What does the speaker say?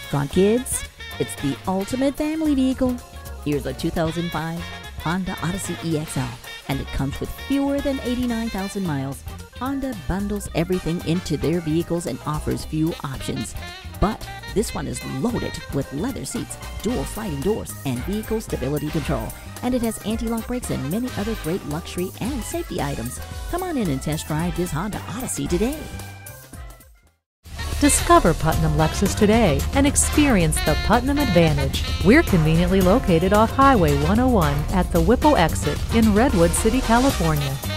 Gone kids? It's the ultimate family vehicle. Here's a 2005 Honda Odyssey EXL, and it comes with fewer than 89,000 miles. Honda bundles everything into their vehicles and offers few options. But this one is loaded with leather seats, dual sliding doors, and vehicle stability control. And it has anti-lock brakes and many other great luxury and safety items. Come on in and test drive this Honda Odyssey today. Discover Putnam Lexus today and experience the Putnam Advantage. We're conveniently located off Highway 101 at the Whipple exit in Redwood City, California.